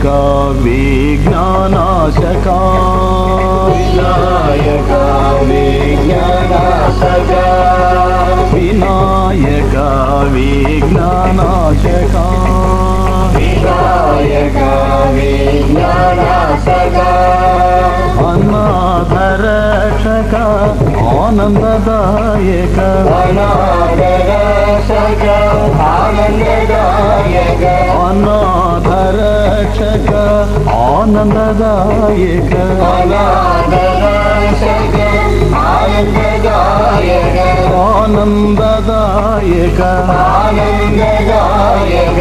विज्ञानाशका विनायक विज्ञानाशका विनायक विज्ञानाशका विनायक विज्ञानाशका अनाथरक्षक आनंददायक अनाथरक्षक आनंददायक अनाथरक्षक आनंददायक अनाथरक्षक आनंददायक आनंददायक आनंददायक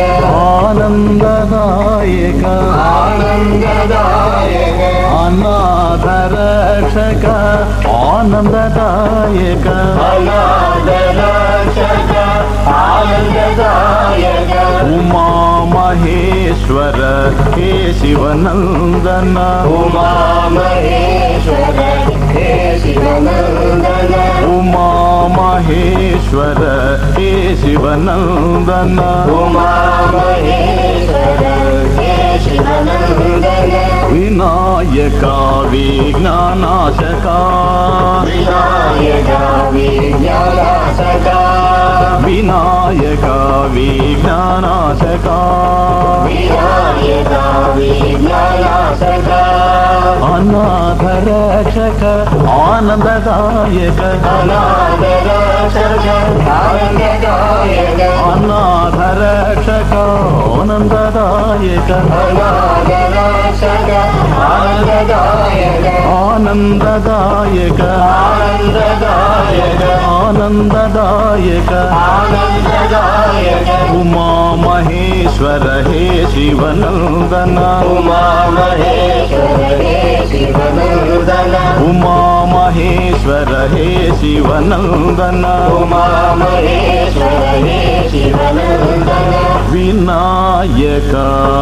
आनंददायक आनंददायक अनाथरक्षक आनंददायक अनाथरक्षक आनंददायक उमा महेश्वर हे शिवनंदन उमा महेश्वर हे शिवनंदन उमा महेश्वर हे शिवनंदन उमा महेश्वर हे शिवनंदन विनायक विज्ञानाशका विनायक विज्ञानाशका विनायक विज्ञानाशका विनायक विज्ञानाशका अनाथरक्षक आनंददायक अनाथरक्षक आनंददायक अनाथरक्षक आनंददायक अनाथरक्षक आनंददायक आनंददायक आनंददायक आनंददायक आनंददायक उमा महेश्वर हे शिवनंदन उमा महेश्वर हे शिवनंदन उमा महेश्वर हे शिवनंदन उमा महेश्वर हे शिवनंदन विनायक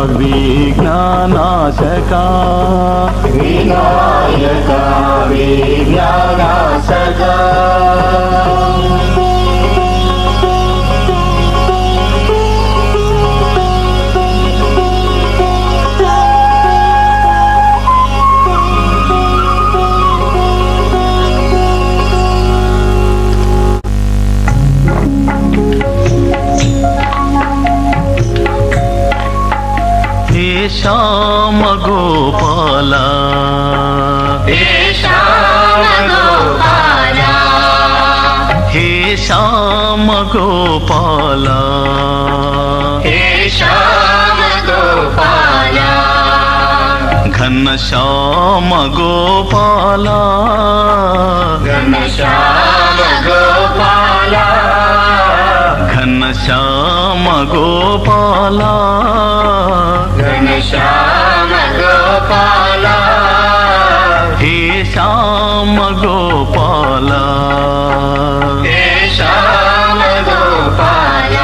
विज्ञानाशका विनायक विज्ञानाशका श्याम गोपाला हे श्याम गोपाला हे श्याम गोपाला हे श्याम गोपाला घन श्याम गोपाला घनश्याम गोपाला घन श्याम गोपाला घनश्याम गोपाला हे श्याम गोपाला हे श्याम गोपाला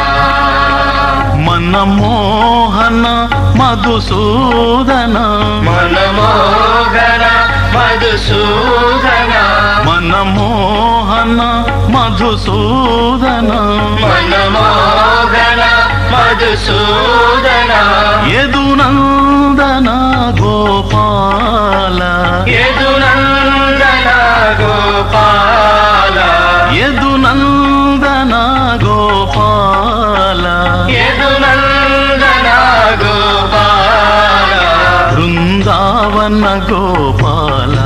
मनमोहन मधुसूदन मनमोहन मधुसूदन मनमोहन मधुसूदन मनमोहन मधुसूदन यदुनंदन गोपाल यदुनंदन गोपाल यदुनंदन गोपाल यदुनंदन गोपाल वृंदावन गोपाल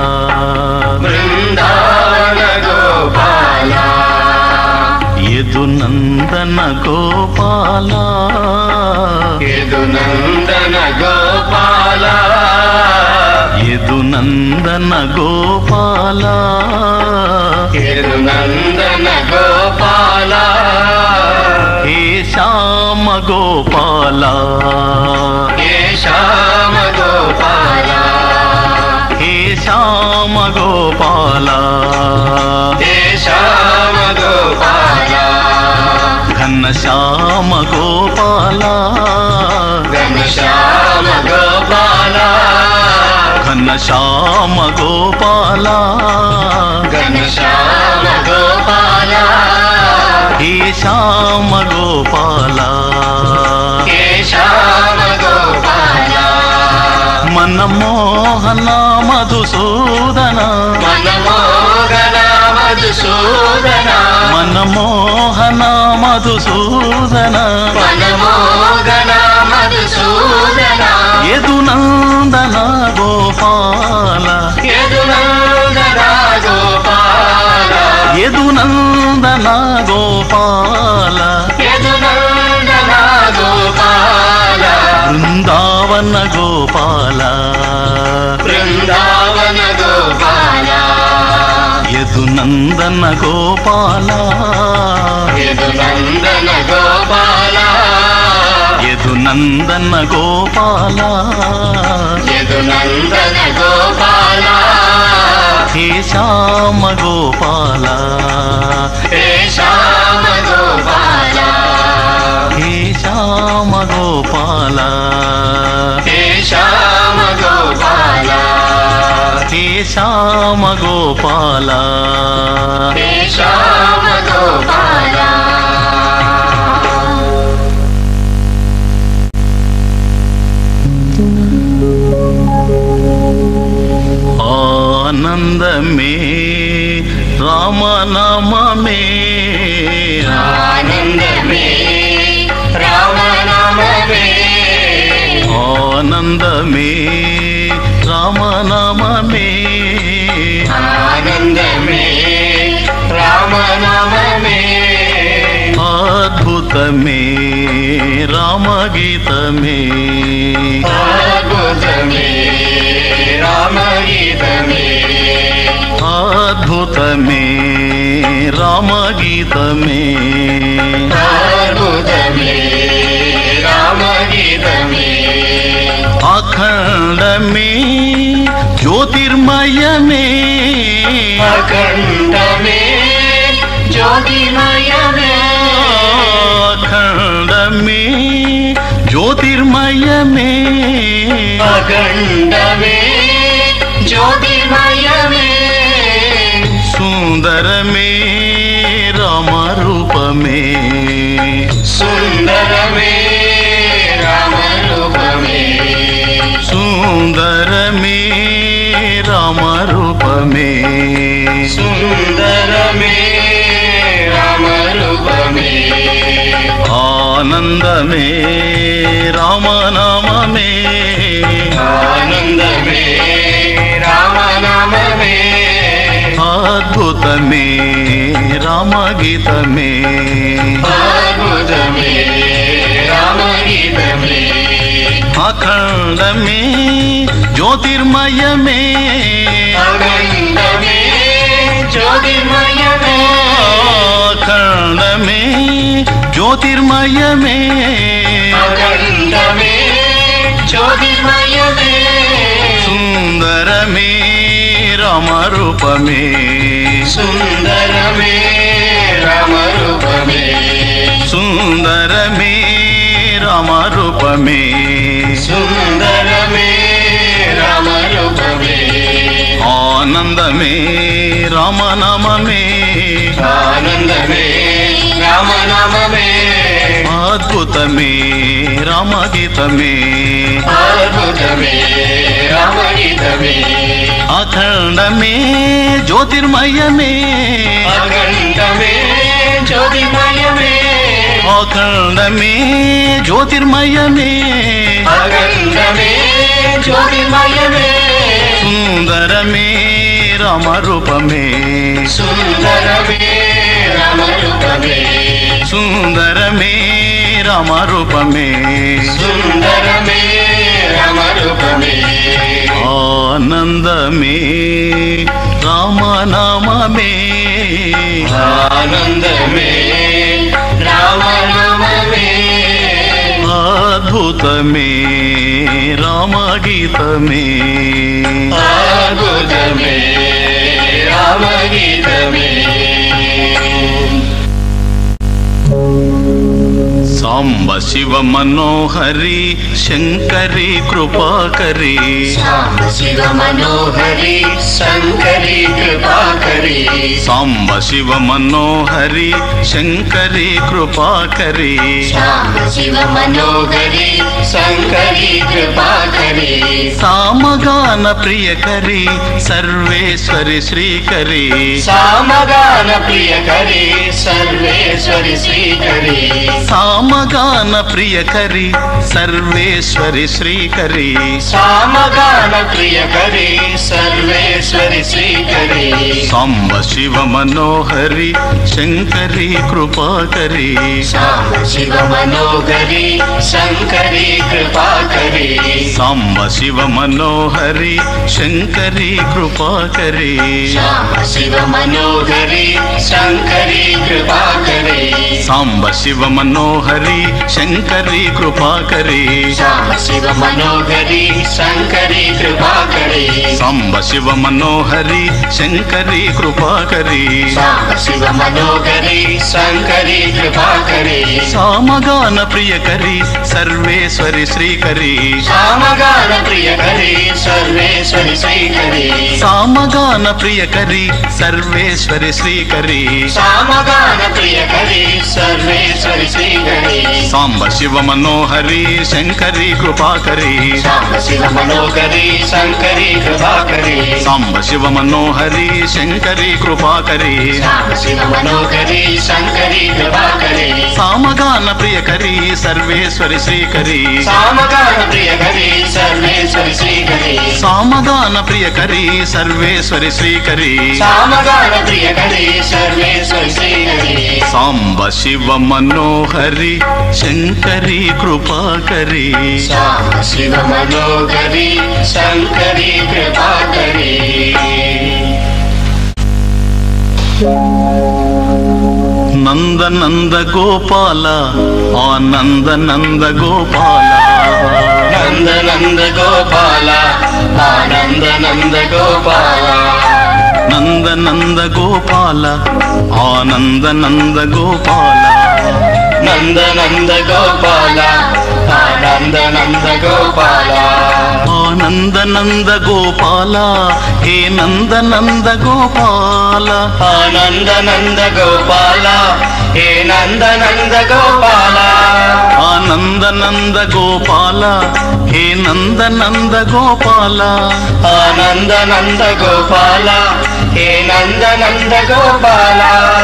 वृंदावन गोपाल यदुनंदन गोपाल यदुनंदन गोपाल यदुनंदन गोपाल यदुनंदन गोपाल हे श्याम गोपाल हे श्याम गोपाल हे श्याम गोपाल हे श्याम गोपाल घन श्याम गोपाल घनश्याम गोपाल घन श्याम गोपाल घनश्याम गोपाल हे श्याम गोपाल हे श्याम गोपाल మనమోహన మధుసూదన మనమోహన మధుసూదన మనమోహన మధుసూదన మనమోహన మధుసూదన యదునందన గోపాల యదునందన గోపాల యదునందన గోపాల యదునందన గోపాల బృందావన గోపాల బృందావన గోపాల యదునందన గోపాల యదునందన గోపాల యదునందన గోపాల యదునందన గోపాల హే శ్యామ గోపాల హే శ్యామ గోపాల హే శ్యామ గోపాల హే శ్యామ గోపాల హే శ్యామ గోపాల హే శ్యామ గోపాల ఆనందమే రామనామమే ఆనందమే రామనామమే ఆనందమే రామనామమే ఆనందమే రామనామమే అద్భుతమే రామగీతమే అద్భుతమే రామగీతమే అద్భుతమే రామగీతమే అద్భుతమే రామగీతమే అఖండమే జ్యోతిర్మయమే అఖండమే జ్యోతిర్మయమే అఖండమే జ్యోతిర్మయమే అఖండమే జ్యోతిర్మయమే సుందరమే రామరూపమే సుందరమే రామరూపమే సుందరమే రామరూపమే సుందరమే రామరూపమే ఆనందమే రామనామమే ఆనందమే రామనామమే అద్భుతమే రామగీతమే అద్భుతమే రామగీతమే అఖండమే జ్యోతిర్మయమే అఖండమే జ్యోతిర్మయమే అఖండమే జ్యోతిర్మయమే అఖండమే జ్యోతిర్మయమే సుందరమే రామరూపమే సుందరమే రామరూపమే సుందరమే రామరూపమే సుందరమే రామరూపమే ఆనందమే రామనామమే ఆనందమే రామనామమే అద్భుతమే రామగీతమే అద్భుతమే రామగీతమే అఖండమే జ్యోతిర్మయమే అఖండమే జ్యోతిర్మయమే అఖండమే జ్యోతిర్మయమే అఖండమే జ్యోతిర్మయమే సుందరమే రామరూపమే సుందరమే రామరూపమే సుందరమే రామరూపమే సుందరమే రామరూపమే ఆనందమే రామనామమే ఆనందమే రామనామమే అద్భుతమే రామగీతమే అద్భుతమే రామగీతమే సాంబ శివ మనోహరి శంకరి కృపాకరి సాంబ శివ మనోహరి శంకరి కృపాకరి సాంబ శివ మనోహరి శంకరి కృపాకరి సాంబ శివ మనోహరి శంకరి కృపాకరి సామగాన ప్రియకరి సర్వేశ్వరి శ్రీకరి సామగాన ప్రియకరి సర్వేశ్వరి శ్రీకరి సామగాన ప్రియకరి సర్వేశ్వరి శ్రీకరి సామగాన ప్రియకరి సర్వేశ్వరి శ్రీకరి సాంబ శివ మనోహరి శంకరి కృపాకరి సాంబ శివ మనోహరి శంకరి కృపాకరి సాంబ శివ మనోహరి శంకరి కృపాకరి సాంబ శివ మనోహరి శంకరి కృపాకరి సాంబ శివ మనోహరి శంకరి కృపాకరి సాంబ శివ మనోహరి శంకరి కృపాకరి సాంబ శివ మనోహరి శంకరి కృపాకరి సాంబ శివ మనోహరి శంకరి కృపాకరి సామగాన ప్రియకరి సర్వేశ్వరి శ్రీకరి సామగాన ప్రియకరి సర్వేశ్వరి శ్రీకరి సామగాన ప్రియకరి సర్వేశ్వరి శ్రీకరి సామగాన ప్రియకరి సర్వేశ్వరి శ్రీకరి సాంబ శివ మనోహరి శంకరి కృపాకరి సాంబ శివ మనోహరి శంకరి కృపాకరి సాంబ శివ మనోహరి శంకరి కృపాకరి సాంబ శివ మనోహరి శంకరి కృపాకరి సామగాన ప్రియకరి సర్వేశ్వరి శ్రీకరి సామగాన ప్రియకరి సర్వేశ్వరి శ్రీకరి సామగాన ప్రియకరి సర్వేశ్వరి శ్రీకరి సామగాన ప్రియకరి సర్వేశ్వరి శ్రీకరి సాంబ శివ మనోహరి శంకరి కృపాకరి సాంబ శివ మనోహరి శంకరి కృపాకరి నంద నంద గోపాల ఆనంద నంద గోపాల నంద నంద గోపాల ఆనంద నంద గోపాల నంద నంద గోపాల ఆనంద నంద గోపాల నంద నంద గోపాల ఆనంద నంద గోపాల ఆనంద నంద గోపాల హే నంద నంద గోపాల ఆనంద నంద గోపాల హే నంద నంద గోపాల ఆనంద నంద గోపాల హే నంద నంద గోపాల ఆనంద నంద గోపాల హే నంద నంద గోపాల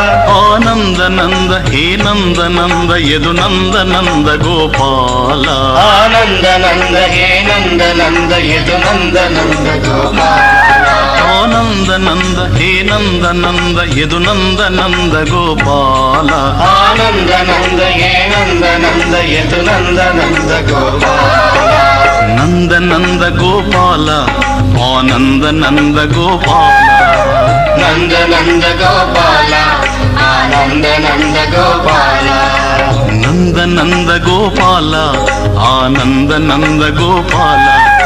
ఆనంద నంద హే నంద నంద యదు నంద నంద గోపాల ఆనంద నంద హే నంద నంద యదు నంద నంద గోపాల ఆనంద నంద హే నంద నంద యదు నంద నంద గోపాల ఆనంద నంద హే నంద నంద యదు నంద నంద గోపాల నంద నంద గోపాల ఆనంద నంద గోపాల నంద నంద గోపాల ఆనంద నంద గోపాల నంద నంద గోపాల ఆనంద నంద గోపాల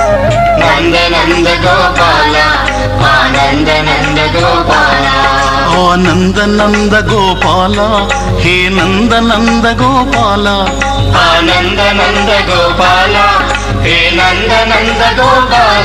నంద నంద గోపాల ఆనంద నంద గోపాల ఆనంద నంద గోపాల హే నంద నంద గోపాల ఆనంద నంద గోపాల హే నంద నంద గోపాల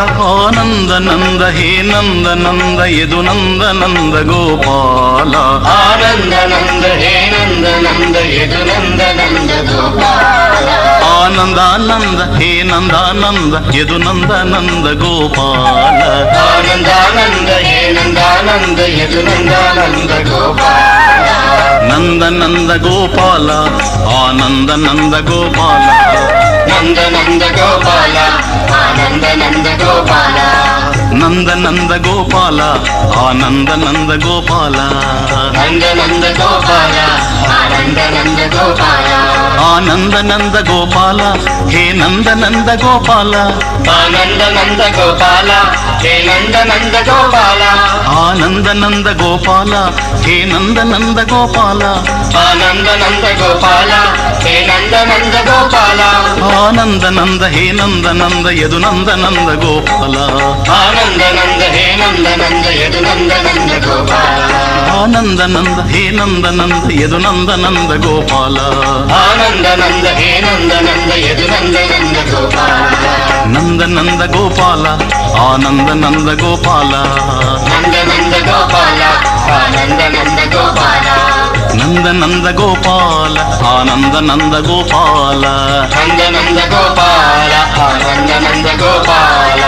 ఆనంద నంద హే నంద నంద యదు నంద నంద గోపాల ఆనంద నంద హే నంద నంద యదు నంద నంద గోపాల ఆనందానంద హే నందానంద యదు నంద నంద గోపాల ఆనందానంద హే నందానంద యదు నందానంద గోపాల నంద నంద గోపాల ఆనంద నంద గోపాల నంద నంద గోపాల ఆనంద నంద గోపాల నంద నంద గోపాల ఆనంద నంద గోపాల నంద నంద గోపాల ఆనంద నంద గోపాల ఆనంద నంద గోపాల హే నంద నంద గోపాల ఆనంద నంద గోపాల హే నంద నంద గోపాల ఆనంద నంద గోపాల హే నంద నంద గోపాల ఆనంద నంద గోపాల హే నంద నంద గోపాల ఆనంద నంద హే నంద నంద యదు నంద నంద గోపాల ఆనంద నంద హే నంద నంద యదు నంద నంద గోపాల ఆనంద నంద హే నంద నంద యదు నంద నంద గోపాల ఆనంద నంద హే నంద నంద యదు నంద నంద గోపాల నంద నంద గోపాల ఆనంద నంద గోపాల నంద నంద గోపాల ఆనంద నంద గోపాల నంద నంద గోపాల ఆనంద నంద గోపాల నంద నంద గోపాల ఆనంద నంద గోపాల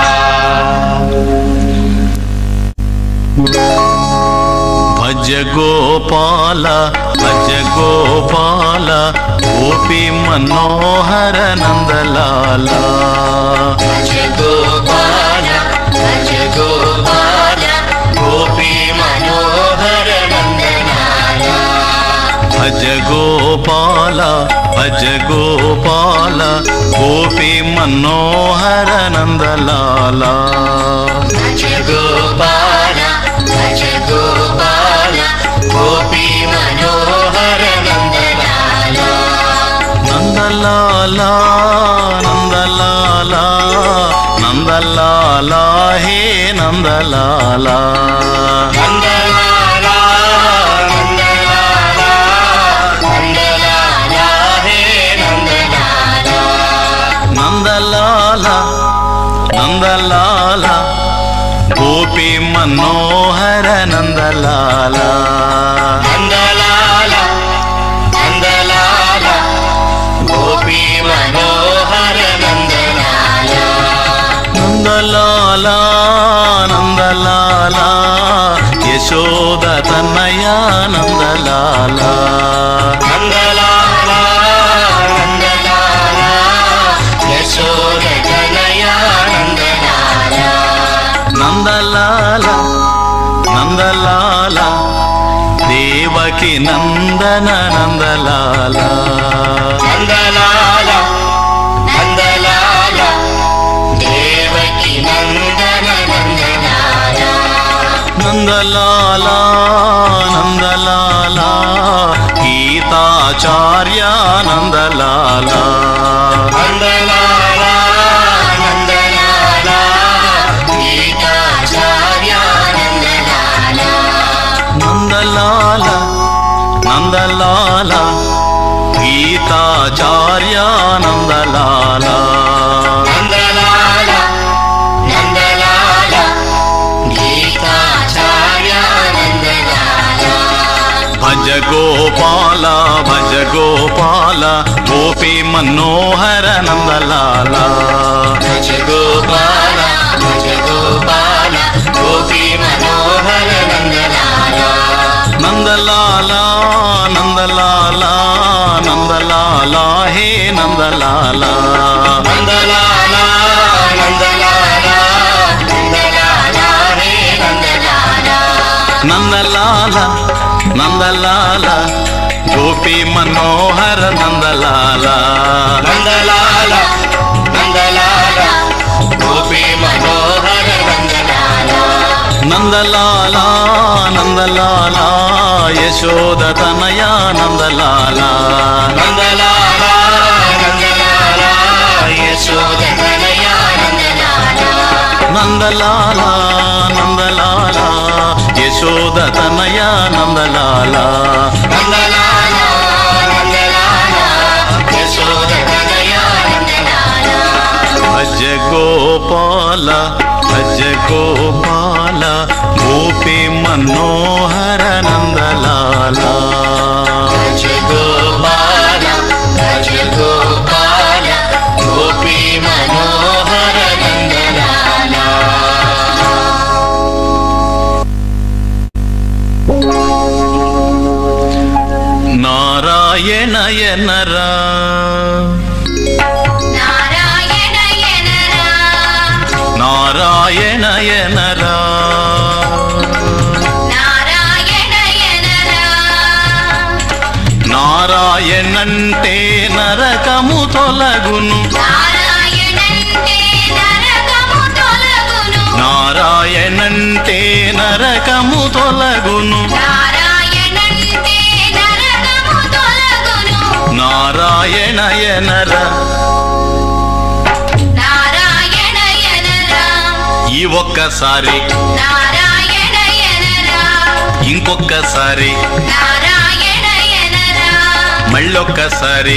భజ గోపాల భజ గోపాల గోపీ మనోహర నందలాల భజ గోపాల భజ గోపాల గోపీ మనోహర నందలాల భజ గోపాల భజ గోపాల గోపీ మనోహర నందలాల భజ గోపాల భజ గోపాల గోపీ మనోహర నందలాల నందలాల నందలాల నందలాల హే నందలాల నందలాల నందలాల నందలాల హే నందలాల నందలాల నందలాల గోపీ మనోహర నందలాల నందలాల నందలాల గోపీ మనోహర నందలాల నందలాల నందలాల యశోద తనయ నందలాల నందలాల నందలాల యశోద తనయ నందలాల నందలాల నందలాల దేవకి నందన నందలాల నందలాల నందలాల దేవకి నందన నందలాల నందలాల నందలాల గీతాచార్య నందలాల నందలాల నందలాల గీతాచార్య నందలాల నందలాల నందలాల గీతాచార్య నందలాల నందలాల నందలాల గీతాచార్య నందలాల భజ గోపాల భజ గోపాల గోపీ మనోహర నందలాల భజ గోపాల భజ గోపాల గోపీ మనోహర నందలాల నందలాల నందలాల నందలాల హే నందలాల నందలాల నందలాల నందలాల హే నందలాల నందలాల నందలాల గోపీ మనోహర నందలాల నందలాల నందలాల గోపీ మనోహర నందలాల నందలాల నందలాల యశోద తనయ నందలాల నందలాల నందలాల యశోద తనయ నందలాల నందలాల నందలాల యశోద తనయ నందలాల నందలాల నందలాల యశోద తనయ నందలాల భజ గోపాల భజ గోపాల గోపీ మనోహర నందలాల భజ గోపాల భజ గోపాల గోపీ మనోహర నందలాల నారాయణయనరా నారాయణయనరా నారాయణంటే నరకము తొలగును నారాయణంటే నరకము తొలగును నారాయణయనర ఈ ఒక్కసారి ఇంకొక్కసారి మళ్ళొక్కసారి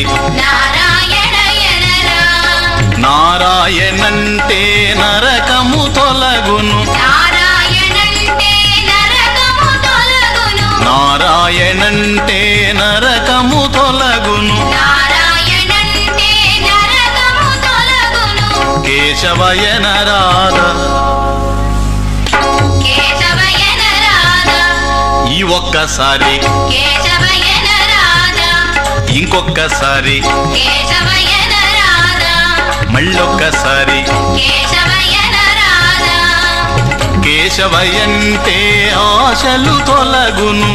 నారాయణంటే నరకము తొలగును నారాయణంటే నరకము తొలగును కేశవయన రాధ ఈ ఒక్కసారి ఇంకొక్కసారి మళ్ళొక్కసారి కేశవయంటే ఆశలు తొలగును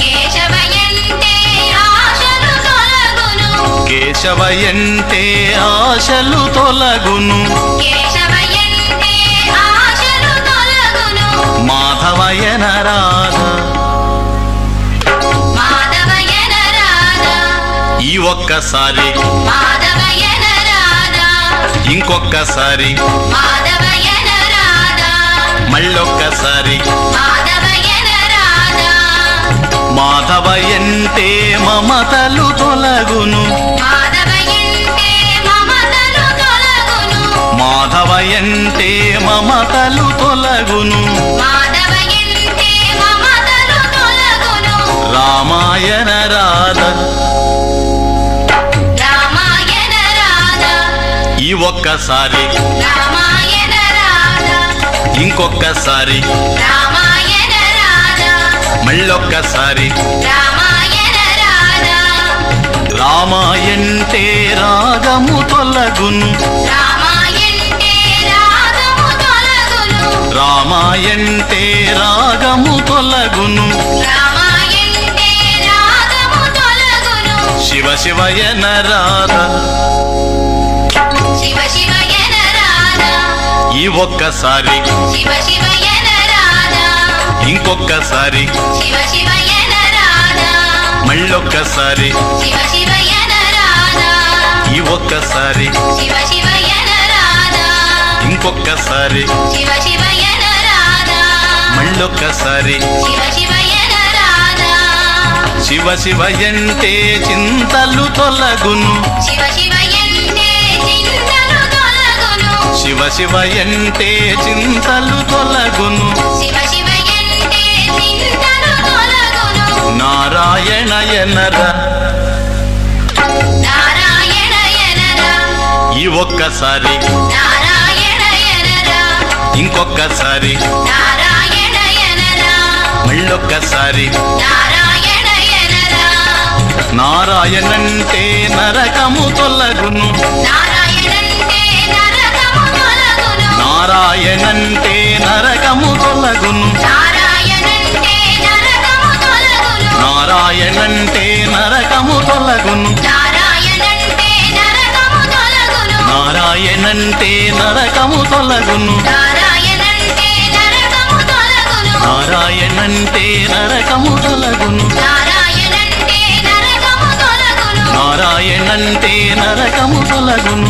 కేశవయంటే ఆశలు తొలగును మాధవయన రాధ ఈ ఒక్కసారి ఇంకొక్కసారి మళ్ళొక్కసారి మాధవయంటే మమతలు తొలగును మాధవయంటే మమతలు తొలగును రామాయణ రాధ ఈ ఒక్కసారి ఇంకొక్కసారి మళ్ళొక్కసారి రామాయంటే రాగము తొలగును రామాయంటే రాగము తొలగును శివ శివయన రాధ ఈ ఒక్కసారి ఇంకొక్కసారి మళ్ళొక్కసారి ఈ ఒక్కసారి ఇంకొక్కసారి మళ్ళొక్కసారి శివ శివయంటే చింతలు తొలగును శివ శివయంటే చింతలు తొలగును నారాయణయనర ఈ ఒక్కసారి ఇంకొక్కసారి మళ్ళొక్కసారి నారాయణంటే నరకము తొలగును నారాయణంటే నరకము తొలగును నారాయణంటే నరకము తొలగును నారాయణంటే నరకము తొలగును నారాయణంటే నరకము తొలగును నారాయణంటే నరకము తొలగును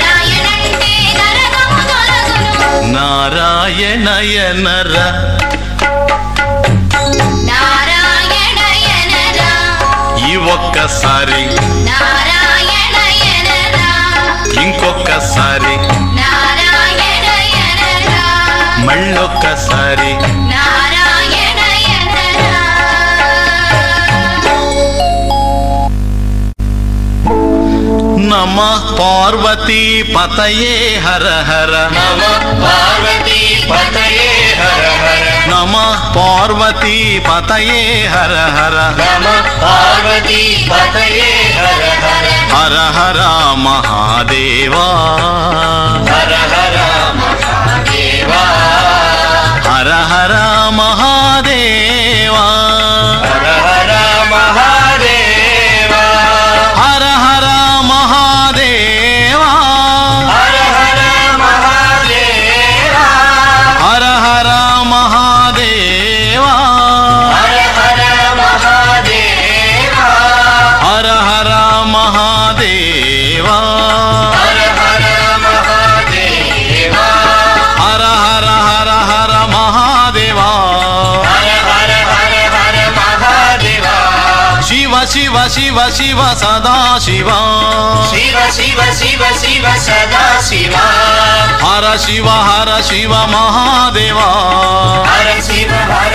నారాయణయనర ఈ ఒక్కసారి ఇంకొక్కసారి మళ్ళొక్కసారి నమః పార్వతీ పతయే హర హర నమః పార్వతీ పతయే హర హర నమః పార్వతీ పతయే హర హర నమః పార్వతీ పతయే హర హర హర హర మహాదేవా హర హర మహాదేవా హర హర మహాదేవా హర హర మహాదేవా హర హర మహాదేవా హర హర మహాదేవా హర హర మహాదేవా హర హర మహాదేవా హర హర మహాదేవా शिव शिव सदा शिवा शिव शिव शिव शिव सदा शिवा हर शिव महादेवा हर शिव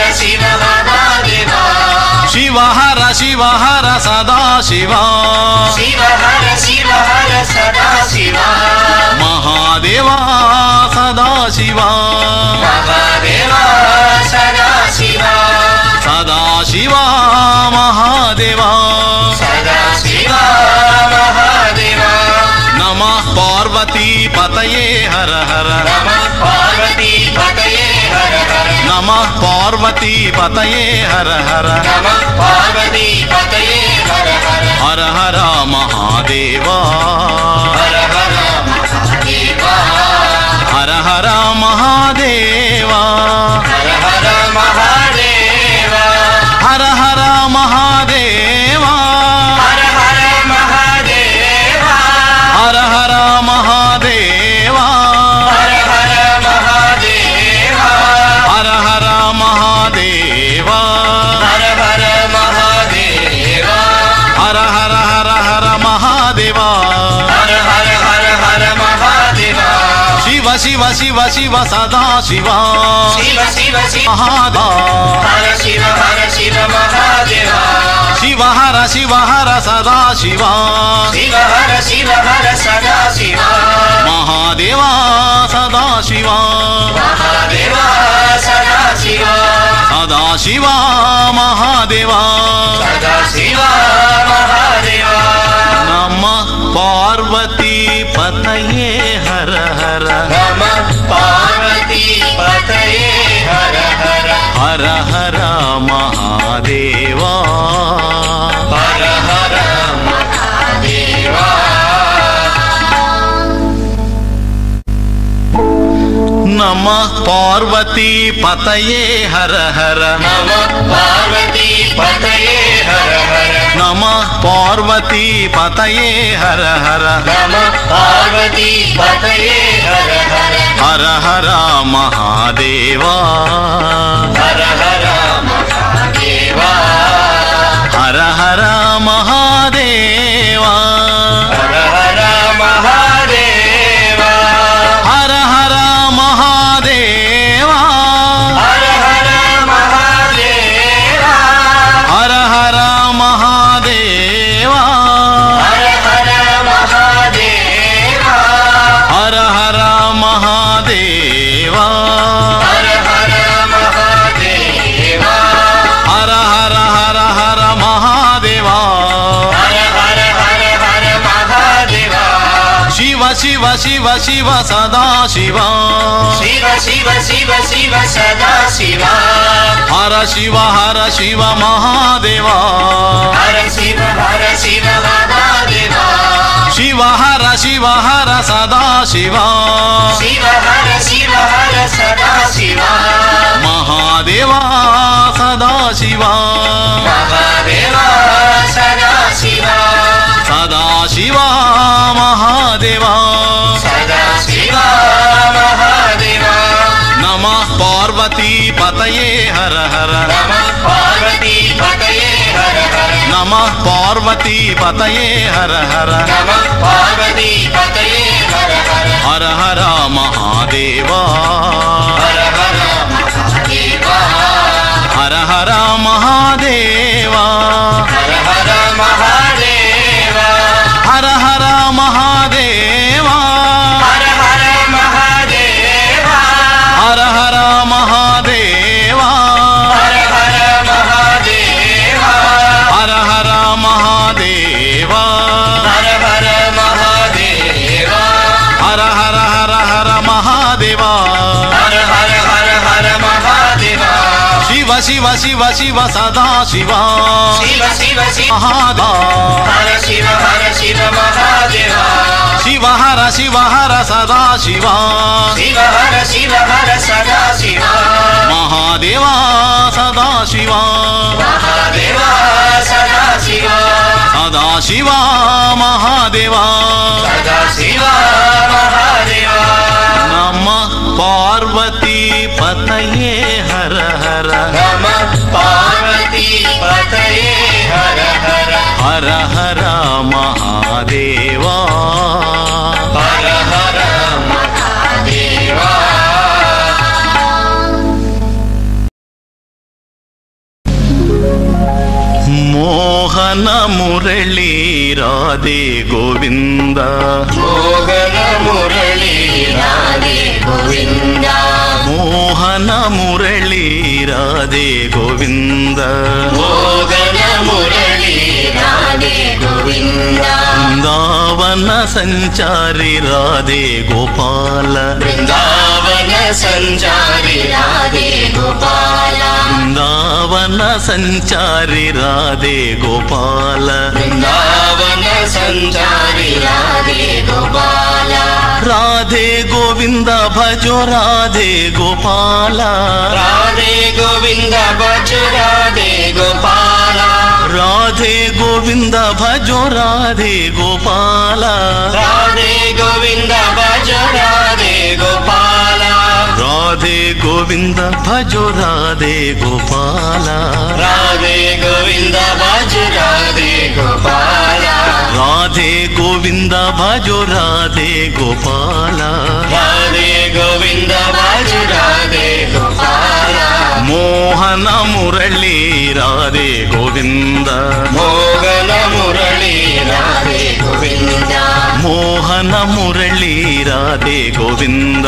महादेवा शिव हर सदा शिवा शिव हर सदा शिवा महादेवा सदा शिवा महादेवा सदा शिवा सदा शिवा महादेवा सदा शिवा महादेवा नमः पार्वती पतये हर हर नमः पार्वती पतये हर हर नमः पार्वती पतये हर हर नमः पार्वती पतये हर हर हर हर महादेवा हर हर महादेवा हर हर महादेवा हर हर महादेवा हर हर महादेवा हर हर महादेवा हर हर महादेवा हर हर महादेवा हर हर महादेवा हर हर महादेवा हर हर महादेवा हर हर महादेवा शिव शिव शिव शिव सदा शिवा शिव शिव शिव महादेवा हर शिव महादेवा शिव हर सदा शिवा शिव हर सदा शिवा महादेवा सदा शिवा महादेवा सदा शिवा सदा शिवा महादेवा सदा शिवा महादेवा नमः पार्वती पतये हर हर नमः पार्वती पतये हर हर हर हर महादेवा हर हर महादेवा नमः पार्वती पतये हर हर नमः पार्वती पतये हर हर नमः पार्वती पतये हर हर नमः पार्वती पतये हर हर हर हर महादेवा हर हर महादेवा हर हर महादेवा हर हर महादेवा हर हर महादेवा हर हर महादेवा हर हर महादेवा हर हर महादेवा हर हर महादेवा हर हर महादेवा हर हर महादेवा हर हर महादेवा शिव शिव शिव शिव सदा शिवा शिव शिव शिव शिव सदा शिवा हर शिव महादेवा हर शिव महादेवा शिव हर सदा शिवा शिव हर सदा शिवा महादेवा सदा शिवा महादेवा सदा शिवा सदा शिवा महादेवा सदा शिवा महादेवा नमः पार्वती पतये हर हर नमः पार्वती पतये हर हर नमः पार्वती पतये हर हर नमः पार्वती पतये हर हर हर हर महादेवा हर हर महादेवा हर हर महादेवा हर हर महादेवा हर हर महादेवा हर हर महादेवा हर हर महादेवा हर हर महादेवा हर हर महादेवा हर हर महादेवा हर हर महादेवा हर हर महादेवा शिव शिव शिव शिव सदा शिवा शिव शिव शिव महादेवा हर शिव महादेवा शिव हर सदा शिवा शिव हर सदा शिवा महादेवा सदा शिवा महादेवा सदा शिवा सदा शिवा महादेवा सदा शिवा महादेवा नमः पार्वती पतये हर हर नमः पार्वती पतये हर हर హర హర మహాదేవా హర హర మహాదేవా. మోహన మురళీ రాధే గోవింద మోహన మురళీ రాధే గోవింద మోహన మురళీ రాధే గోవింద మోహన మురళీ రాధే గోవింద బృందావన సంచారి రాధే గోపాల బృందావన సంచారి రాధే గోపాల బృందావన సంచారి రాధే గోపాల బృందావన సంచారి రాధే గోపాల రాధే గోవింద భజో రాధే గోపాల రాధే గోవింద భజ రాధే గోపాల రాధే గోవింద భజో రాధే గోపాల రాధే గోవింద భజ రాధే గోపాల రాధే గోవింద భజో రాధే గోపాల రాధే గోవింద భజ రాధే గోపాల రాధే గోవింద భజో రాధే గోపాల రాధే గోవింద భజ రాధే గోపాల మోహన మురళీ రాధే గోవింద మోహన మురళీ రాధే గోవింద మోహన మురళీ రాధే గోవింద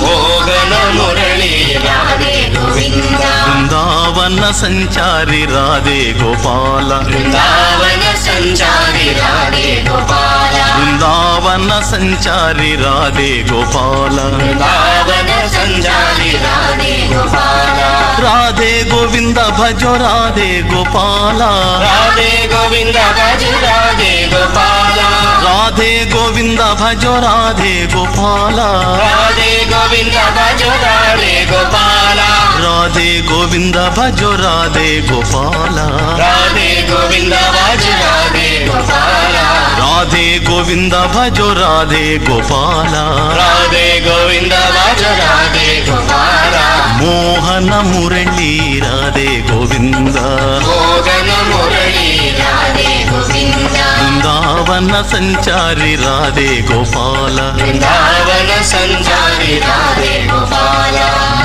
మోహన మురళీ రాధే గోవింద బృందావన సంచారి రాధే గోపాల బృందావన సంచారి రాధే గోపాల బృందావన సంచారి రాధే గోపాల బృందావన సంచారి రాధే గోపాల రాధే గోవింద భజో రాధే గోపాల రాధే గోవింద భజ రాధే గోపాల రాధే గోవింద భజో రాధే గోపాల రాధే గోవింద భజ రాధే గోపాల రాధే గోవింద భజో రాధే గోపాల రాధే గోవింద భజ రాధే గోపాల రాధే గోవింద భజో రాధే గోపాల రాధే గోవింద భజ రాధే గోపాల మోహన మురళీ రాధే గోవింద మోహన మురళీ రాధే గోవింద బృందావన సంచారి రాధే గోపాల బృందావన సంచారి రాధే గోపాల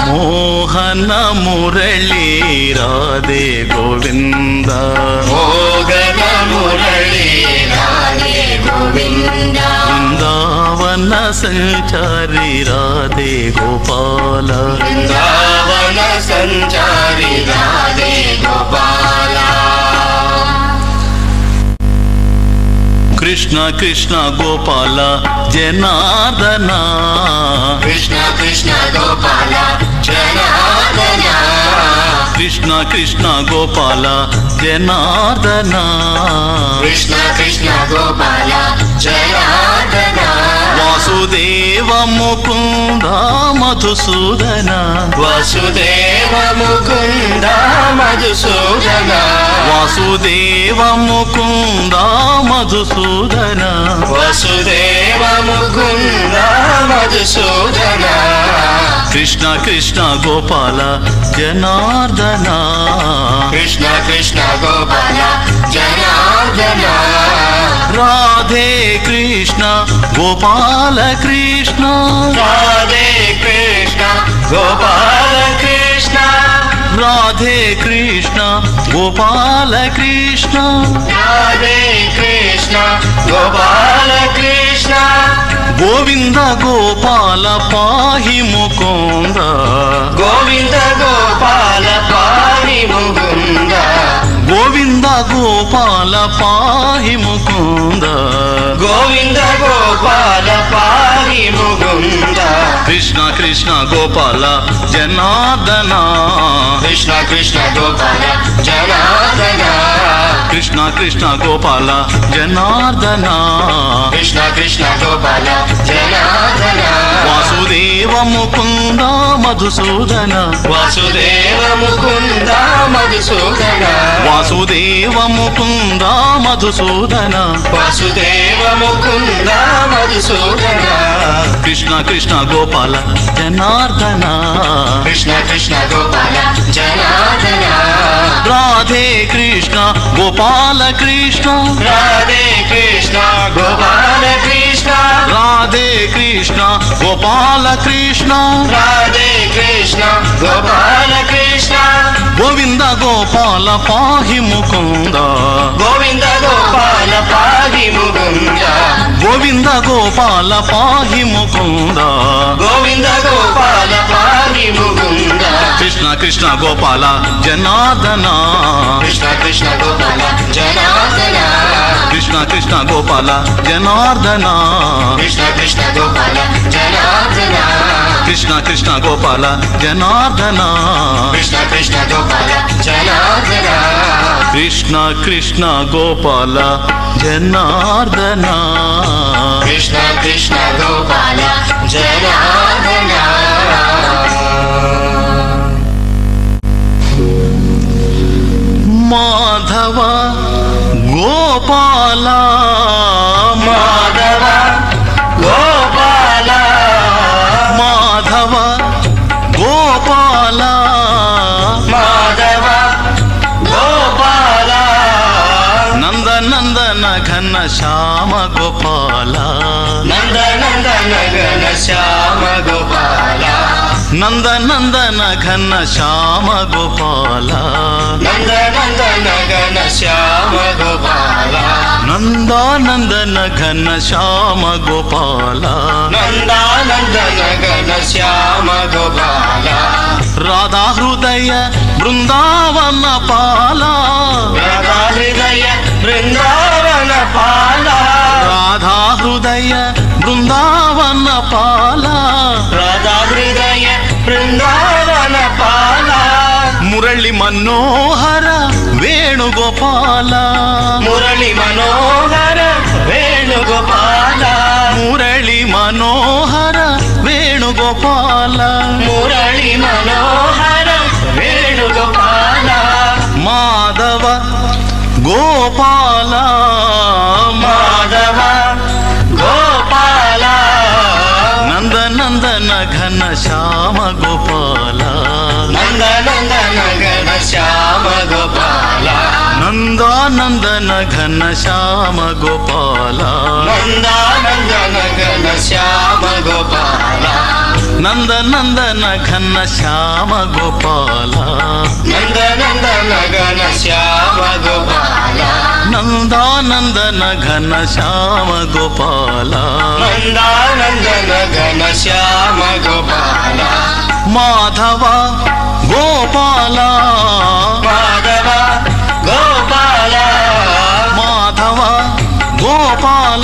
మోహన మురళీ రాధే గోవింద మోహన మురళీ రాధే గోవింద బృందావన సంచారి రాధే గోపాల బృందావన సంచారి రాధే గోపాల కృష్ణ కృష్ణ గోపాల జనార్దన కృష్ణ కృష్ణ గోపాల జనార్దన కృష్ణ కృష్ణ గోపాల జనార్దన కృష్ణ కృష్ణ గోపాల జనార్దన వాసుదేవ ముకుంద మధుసూదన వసుదేవ ముకుంద మధుసూదన వాసుదేవ ముకుంద మధుసూదన వసుదేవ ముకుంద మధుసూదన కృష్ణ కృష్ణ గోపాల జనార్దన కృష్ణ కృష్ణ గోపాల జనార్దన రాధే కృష్ణ గోపాల కృష్ణ రాధే కృష్ణ గోపాల కృష్ణ రాధే కృష్ణ గోపాల కృష్ణ రాధే కృష్ణ గోపాల కృష్ణ గోవింద గోపాల పాహి ముకుంద గోవింద గోపాల పాహి ముకుంద గోవింద గోపాల పాహి ముకుంద గోవింద గోపాల పాహి ముకుంద కృష్ణ కృష్ణ గోపాల జనార్దన కృష్ణ కృష్ణ గోపాల జనార్దన కృష్ణ కృష్ణ గోపాల జనార్దన కృష్ణ కృష్ణ గోపాల జనార్దన వాసుదేవ ముకుంద మధుసూదన వాసుదేవ ముకుంద మధుసూదన వాసుదేవ ముకుంద మధుసూదన వాసుదేవ ముకుంద మధుసూదన కృష్ణ కృష్ణ గోపాల గోపాల జనార్దన కృష్ణ కృష్ణ గోపాల జనార్దన రాధే కృష్ణ గోపాల కృష్ణ రాధే కృష్ణ గోపాల కృష్ణ రాధే కృష్ణ గోపాల కృష్ణ రాధే కృష్ణ గోపాల కృష్ణ గోవింద గోపాల పాహి ముకుంద గోవింద గోపాల పాహి ముకుంద గోవింద గోపాల పాహి ముకుంద గోవింద గోపాల పాహి ముకుంద కృష్ణ కృష్ణ గోపాల జనార్దన కృష్ణ కృష్ణ గోపాల జనార్దన కృష్ణ కృష్ణ గోపాల జనార్దన కృష్ణ కృష్ణ గోపాల జనార్దన కృష్ణ కృష్ణ గోపాల జనార్దన కృష్ణ కృష్ణ గోపాల జనార్దన కృష్ణ కృష్ణ గోపాల జనార్దన కృష్ణ కృష్ణ గోపాల జనార్దన మాధవ గోపాల మాధవ గోపాల మాధవ గోపాల మాధవ గోపాల నందనందన ఘన శ్యామ గోపాల నందనందన ఘన శ్యామ గోపాల నందనందన ఘన శ్యామ గోపాల నందనందన ఘన శ్యామ గోపాల నందానందన ఘన శ్యామ గోపాల నందానందన ఘన శ్యామ గోపాల రాధా హృదయ బృందావన పాల రాధా హృదయ బృందావన పాల రాధా హృదయ బృందావన పాల రాధా హృదయ బృందావన పాల మురళి మనోహర వేణుగోపాల మురళి మనోహర వేణుగోపాల మురళి మనోహర వేణుగోపాల మురళి మనోహర వేణుగోపాల మాధవ గోపాల మాధవ గోపాల నందనందన ఘన శ్యామ గోపాల నందనందన ఘన శ్యామ గోపాల నందానందన ఘన శ్యామ గోపాల నందానందన ఘన శ్యామ గోపాల నందనందన ఘన శ్యామ గోపాల నందనందన ఘన శ్యామ గోపాల నందానందన ఘన శ్యామ గోపాల నందానందన ఘన శ్యామ గోపాల మాధవ గోపాల మాధవ గోపాల మాధవ గోపాల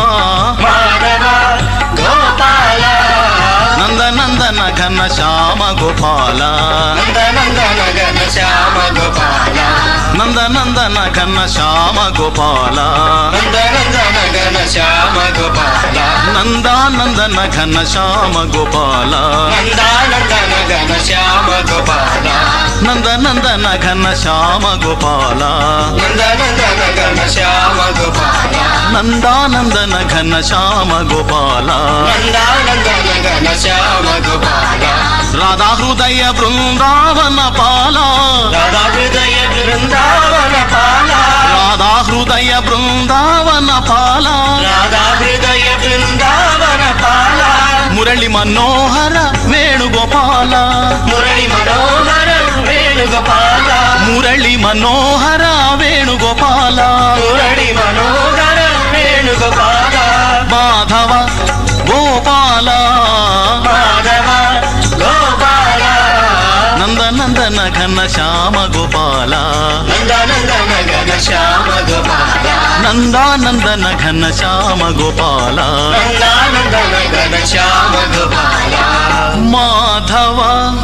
మాధవ గోపాల నందనందన ఘన శ్యామ గోపాల నందనందన ఘన శ్యామ గోపాల నందనందన ఘన శ్యామ గోపాల నందనందన ఘన శ్యామ గోపాల నందానందన ఘన శ్యామ గోపాల నందానందన ఘన శ్యామ గోపాల నందనందన ఘన శ్యామ గోపాల నందనందన ఘన శ్యామ గోపాల నందానందన ఘన శ్యామ గోపాల నందానందన ఘన శ్యామ గోపాల రాధా హృదయ బృందావన పాల రాధా హృదయ బృందావన పాల రాధా హృదయ బృందావన పాల రాధా హృదయ బృందావన పాల మురళి మనోహర వేణుగోపాల మురళి మనోహర వేణుగోపాల మురళి మనోహర వేణుగోపాల మురళి మనోహర వేణుగోపాల మాధవ గోపాల మాధవ గోపాల నందనందన ఘన శ్యామ గోపాల నందనందన ఘన శ్యామ గోపాల నందానందన ఘన శ్యామ గోపాల నందానందన ఘన శ్యామ గోపాల మాధవ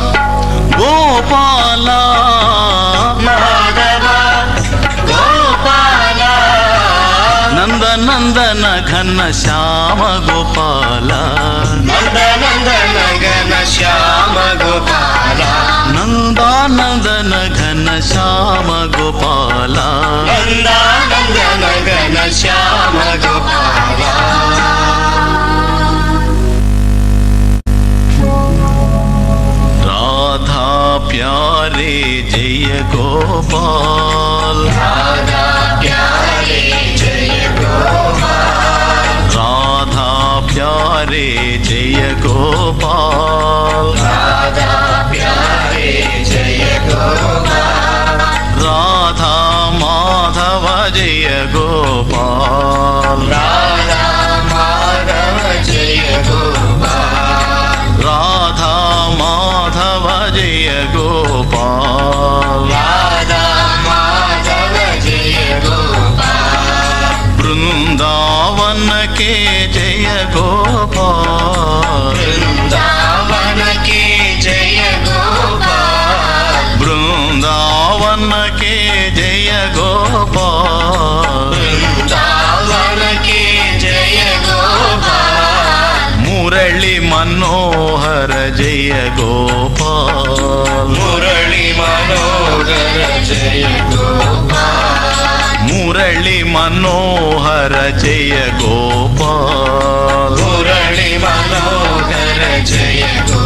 గోపాల మాధవ గోపాల నందనందన ఘన శ్యామ గోపాల నందనందన ఘన శ్యామ గోపాల నందానందన ఘన శ్యామ గోపాల నందానందన ఘన శ్యామ గోపాల प्यारे जय गोपाल राधा प्यारे जय गोपाल राधा माधव जय गोपाल राधा माधव जय गोपाल राधा माधव जय गोपाल राधा माधव जय गोपाल वृंदावन के जय गोपाल वृंदावन के जय गोपाल वृंदावन के जय गोपाल वृंदावन के जय गोपाल मुरली मनोहर जय गोपाल मुरली मनोहर जय गोपाल मुरली मनोहर जय गोपाल मुरली मनोहर जय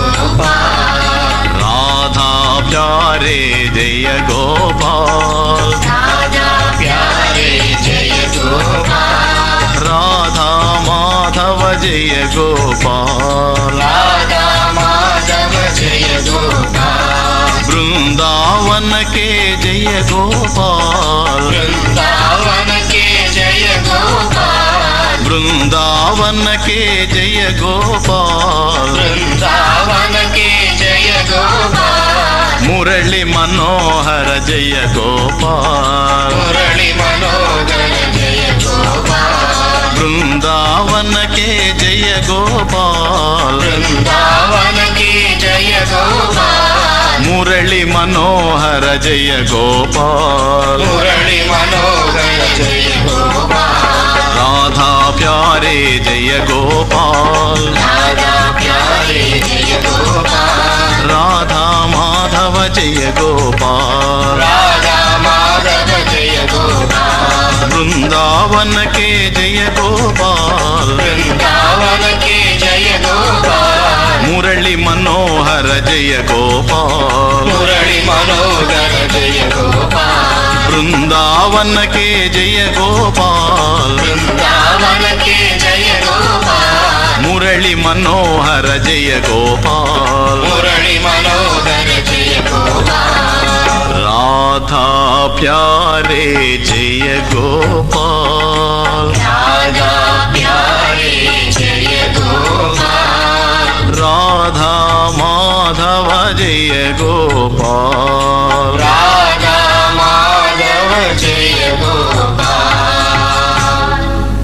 गोपाल राधा प्यारे जय गोपाल राधा प्यारे जय गोपाल राधा माधव जय गोपाल राधा माधव जय गोपाल वृंदावन के जय गोपाल वृंदावन के जय गोपाल वृंदावन के जय गोपाल वृंदावन के जय गोपाल मुरली मनोहर जय गोपाल मुरली मनोहर जय गोपाल वृंदावन के जय गोपाल वृंदावन के जय गोपाल मुरली मनोहर जय गोपाल मुरली मनोहर जय गोपाल राधा प्यारे जय गोपाल राधा प्यारे जय गोपाल राधा माधव जय गोपाल राधा माधव जय गोपाल वृंदावन के जय गोपाल वृंदावन के जय गोपाल मुरली मनोहर जय गोपाल मुरली मनोहर जय गोपाल वृंदावन के जय गोपाल वृंदावन के जय गोपाल मुरली मनोहर जय गोपाल मुरली मनोहर जय गोपाल राधा प्यारे जय गोपाल राधा प्यारे जय गोपाल राधा माधव जय गोपाल राधा माधव जय गोपाल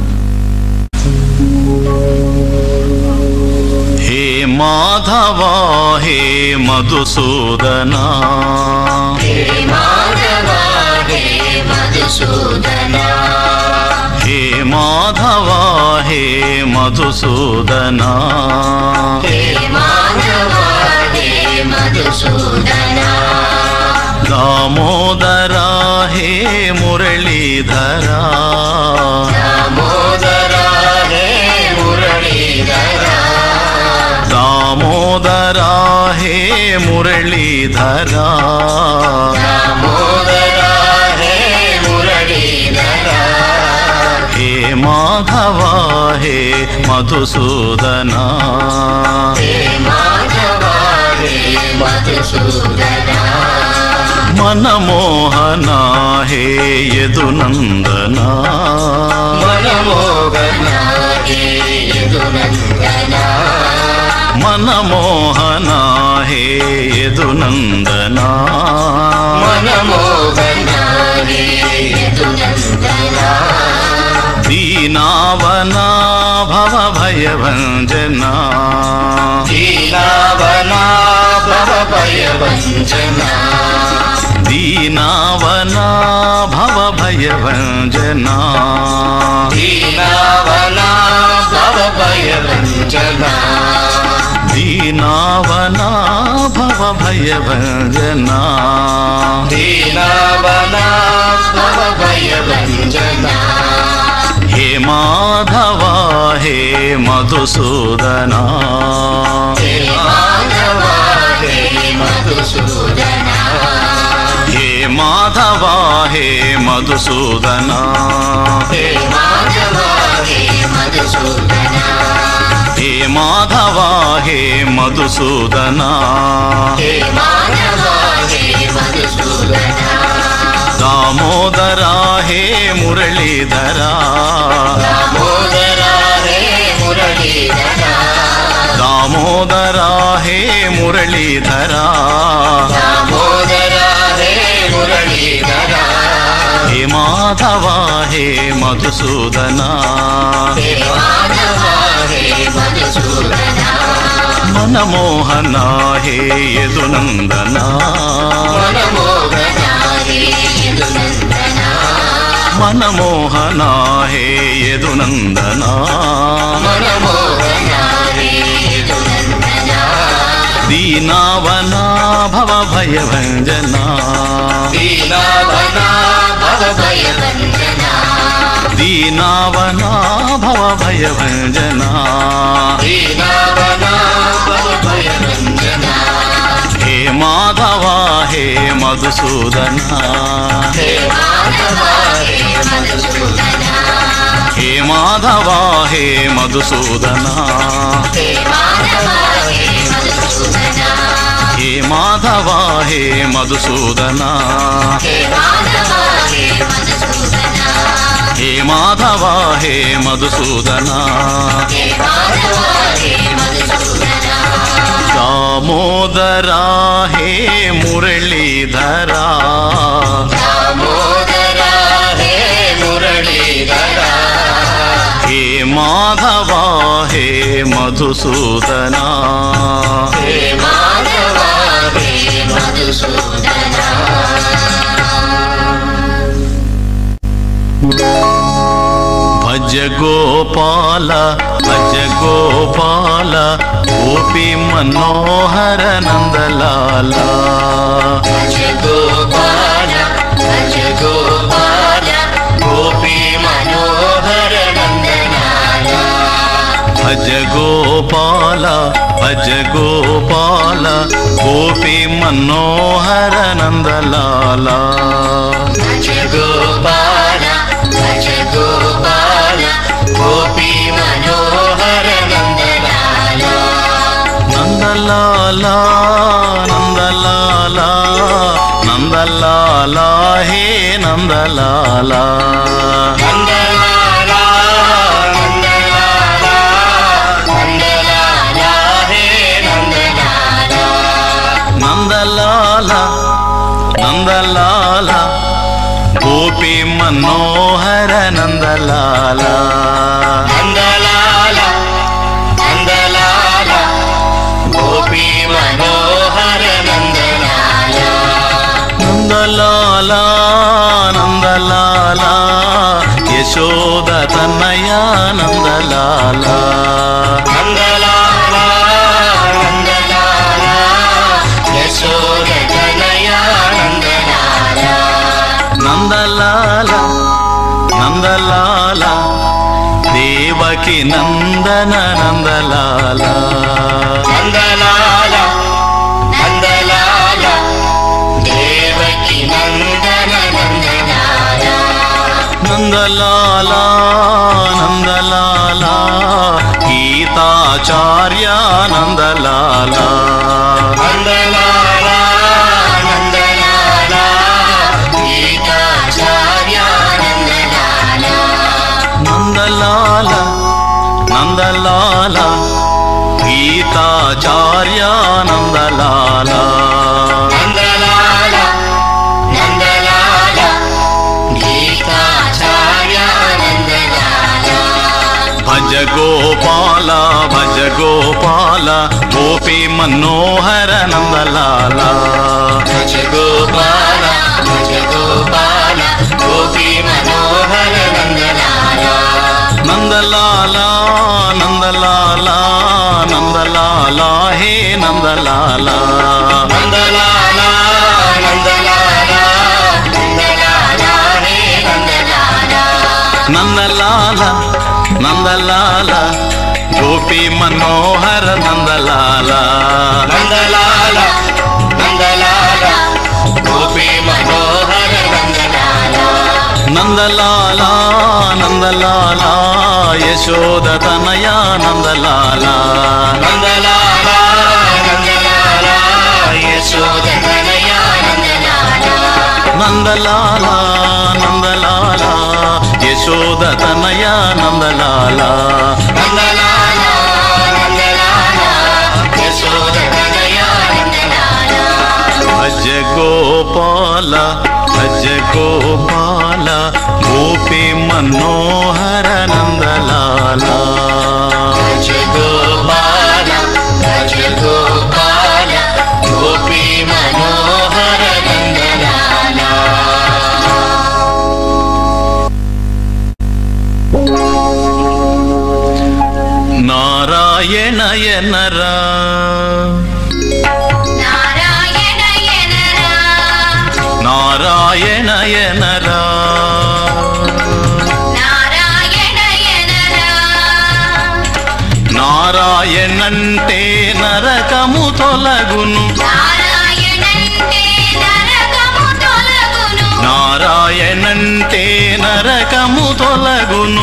हे माधव हे मधुसूदना हे माधव हे मधुसूदना हे माधव हे मधुसूदना हे माधव हे मधुसूदना दामोदरा हे मुरलीधरा दामोदरा हे मुरलीधरा दामोदरा हे मुरलीधरा दामोदरा हे मुरलीधरा हे माधव हे मधुसूदना हे माधव हे मधुसूदना मनमोहना हे यदुनंदना मनमोहना हे यदुनंदना मनमोहना हे यदुनंदना मनमोहना हे यदुनंदना दीनावना भव भयभंजना दीनावना भव भयभंजना दीनावना भव भयभंजना दीनावना भव भयभंजना दीनावना भव भयभंजना दीनावना भव भयभंजना हे माधव हे मधुसूदना हे माधव हे मधुसूदना हे माधव हे मधुसूदना हे माधव हे मधुसूदना हे మాధవ హే మధుసూదన హే మాధవ హే మధుసూదన దామోదర హే మురళీధర దామోదర హే మురళీధర దామోదర హే మురళీధర దామోదర హే మురళీధర హే మాధవ హే మధుసూదన హే మాధవ హే మధుసూదన మనమోహన హే యదునందన మనమోహన హే యదునందన మనమోహన హే యదునందన మనమోహన హే యదునందన దీనావన భవ భయభంజన దీనావన భవ భయభంజన దీనావన భవ భయభంజన దీనావన భవ భయభంజన హే మాధవ హే మధుసూదన హే మాధవ హే మధుసూదన హే మాధవ హే మధుసూదన హే మాధవ హే మధుసూదన హే మాధవ హే మధుసూదన హే మాధవ హే మధుసూదన హే మాధవ హే మధుసూదన హే మాధవ హే మధుసూదన దామోదర హే మురళీధర దామోదర హే మురళీధర హే మాధవ హే మధుసూదన హే మాధవ హే మధుసూదన భజ గోపాల భజ గోపాల గోపీ మనోహర నందలాల భజ గోపాల భజ గోపాల గోపీ మనోహర నందనాల భజ గోపాల భజ గోపాల గోపీ మనోహర నందలాల భజ గోపాల భజ గోపాల గోపీ మనోహర నందనాల నందలాల నందలాల నందలాల హే నందలాల నందలాల నందలాల నందలాల హే నందలాల నందలాల నందలాల గోపీ మనోహర నందలాల నందలాల నందలాల గోపీ మనోహర నందలాల నందలాల నందలాల యశోద తనయ నందలాల నందలాల నందలాల యశోద తనయ నందలాల నందలాల నందలాల దేవకి నందన నందలాల నందలాల నందలాల దేవకి నందన నందలాల నందలాల నందలాల గీతాచార్య నందలాల నందలాల నందలాల గీతాచార్య నందలాల నందలాల నందలాల గీతాచార్య నందలాల నందలాల నందలాల గీతాచార్య నందలాల భజ గోపాల భజ గోపాల గోపీ మనోహర నందలాల భజ గోపాల భజ గోపాల గోపీ మనోహర నందలాల నందలాల నందలాల నందలాల హే నందలాల నందలాల నందలాల నందలాల హే నందలాల నందలాల నందలాల గోపీ మనోహర నందలాల నందలాల నందలాల గోపీ మనోహర నందలాల నందలాల నందలాల యశోద తనయా నందలాల నందలాల నందలాల యశోద తనయా నందలాల నందలాల నందలాల యశోద తనయా నందలాల నందలాల నందలాల యశోద తనయా నందలాల భజ గోపాల భజ గోపాల గోపి మనోహర నందలాల భజ గోపాల భజ గోపాల గోపీ మనోహర నందలాల నారాయణయనరా నారాయణయనరా నారాయణంటే నరకము తొలగును నారాయణంటే నరకము తొలగును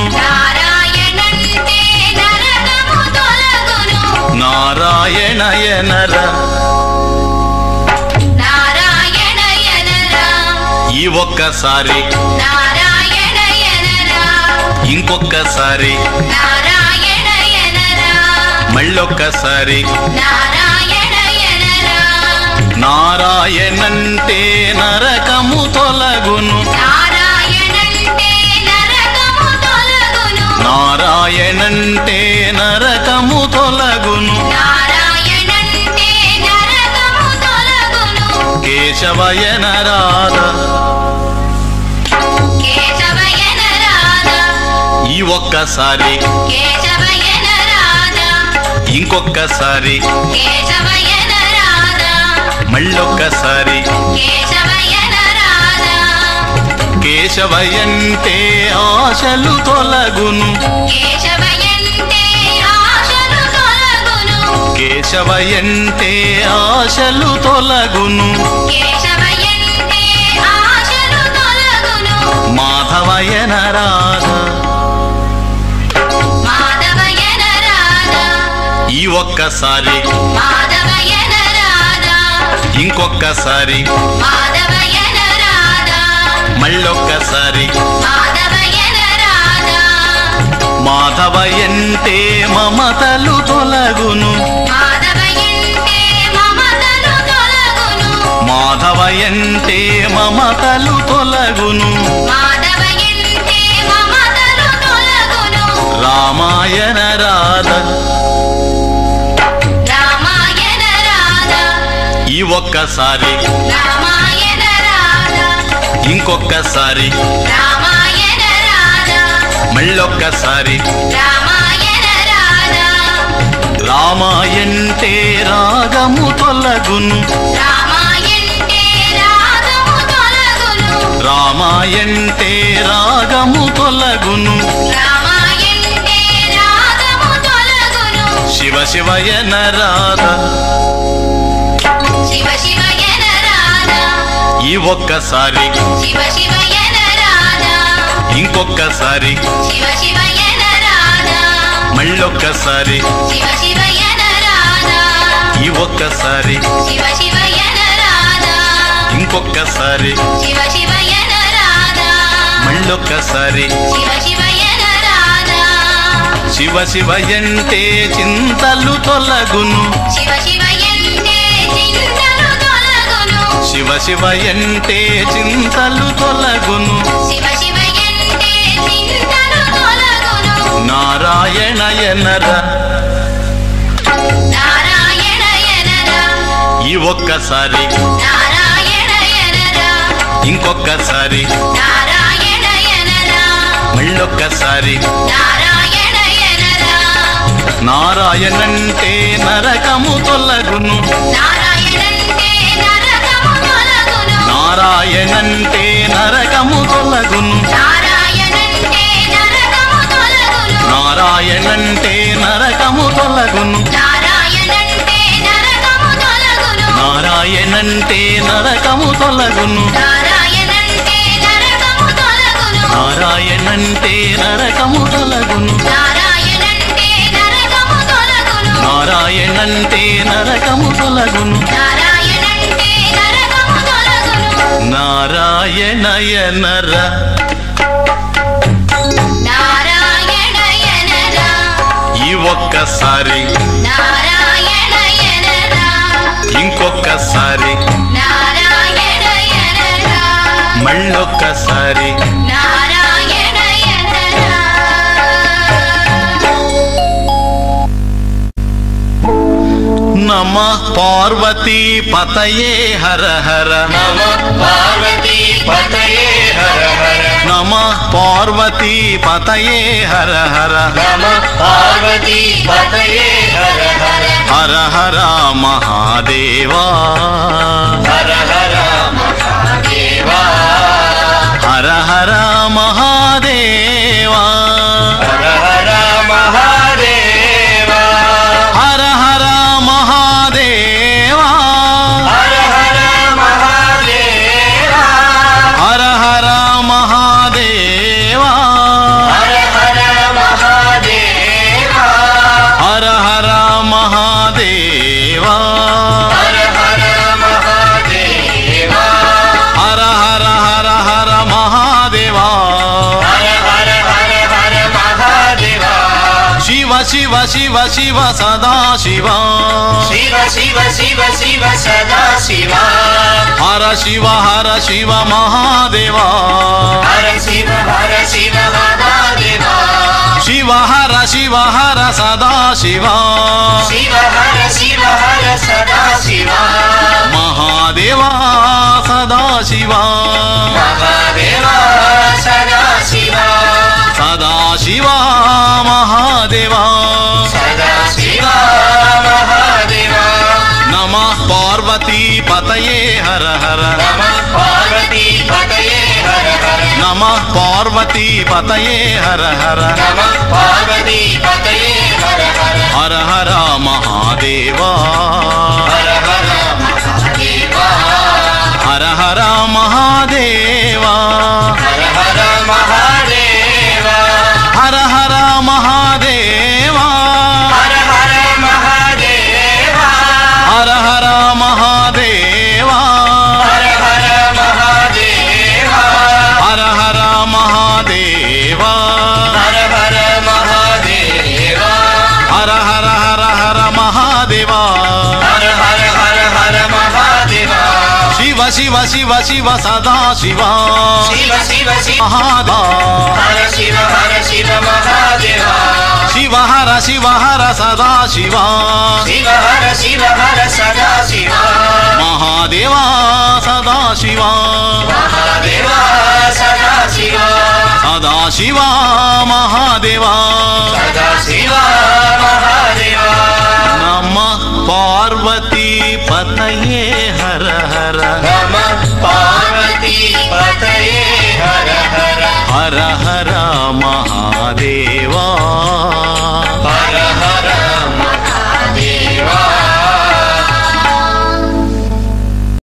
నారాయణయనర ఈ ఒక్కసారి ఇంకొక్కసారి మళ్ళొక్కసారి నారాయణంటే నరకము తొలగును నారాయణంటే నరకము తొలగును కేశవయనరాధ ఈ ఒక్కసారి ఇంకొక్కసారి మళ్ళొక్కసారి కేశవయంటే ఆశలు తొలగును కేశవయంటే ఆశలు తొలగును మాధవయనరాధ ఈ ఒక్కసారి ఇంకొక్కసారి మళ్ళొక్కసారి మాధవయంటే మమతలు తొలగును మాధవయంటే మమతలు తొలగును రామాయణ రాధ ఈ ఒక్కసారి ఇంకొక్కసారి మళ్ళొక్కసారి రామాయంటే రాగము తొలగును రామాయంటే రాగము తొలగును శివ శివయన రాధ ఈ ఒక్కసారి ఇంకొక్కసారి మళ్ళొక్కసారి ఈ ఒక్కసారి ఇంకొక్కసారి మళ్ళొక్కసారి శివ శివయంటే చింతలు తొలగును శివ శివయంటే చింతలు తొలగును నారాయణయనర ఈ ఒక్కసారి ఇంకొక్కసారి మళ్ళొక్కసారి నారాయణంటే నరకము తొలగును నారాయణంటే నరకము తొలగును నారాయణంటే నరకము తొలగును నారాయణంటే నరకము తొలగును నారాయణంటే నరకము తొలగును నారాయణంటే నరకము తొలగును నారాయణంటే నరకము తొలగును నారాయణంటే నరకము తొలగును నారాయణయనర నారాయణయనరా ఈ ఒక్కసారి నారాయణయనరా ఇంకొక్కసారి నారాయణయనరా మళ్ళొక్కసారి నారాయణయనరా నమః పార్వతీ పతయే హర హర నమః పార్వతీ పతయే హర హర నమః పార్వతీ పతయే హర హర నమః పార్వతీ పతయే హర హర హర హర మహాదేవా హర హర మహాదేవా హర హర మహాదేవా హర హర మహాదేవా హర హర మహాదేవా హర హర మహాదేవా హర హర మహాదేవా హర హర మహాదేవా హర హర మహాదేవా హర హర మహాదేవా హర హర హర హర మహాదేవా హర హర హర హర మహాదేవా శివ శివ శివ శివ సదా శివ శివ శివ శివ శివ సదా శివ హర శివ మహాదేవా హర శివ మహాదేవా శివ హర సదా శివ శివ హర సదా శివ మహాదేవా సదా శివ మహాదేవా సదా శివ సదా శివ మహాదేవా సదా శివ మహాదేవా నమః పార్వతీ పతయే హర హర నమః పార్వతీ పతయే హర హర నమః పార్వతీ పతయే హర హర నమః పార్వతీ పతయే హర హర హర హర మహాదేవా హర హర మహాదేవా హర హర మహాదేవా హర హర మహాదేవా హర హర మహాదేవా హర హర మహాదేవా హర హర మహాదేవా హర హర మహాదేవా హర హర మహాదేవా హర హర మహాదేవా హర హర హర హర మహాదేవా హర హర హర హర మహాదేవా శివ శివ శివ శివ సదా శివ శివ శివ శివ మహాదా హర శివ మహాదేవా శివ హర సదా శివ శివ హర సదా శివ మహాదేవా సదా శివ మహాదేవా సదా శివ సదా శివ మహాదేవా సదా శివ మహాదేవా నమః పార్వతీ పతయే హర హర నమః పార్వతీ పతయే హర హర హర హర మహాదేవా హర హర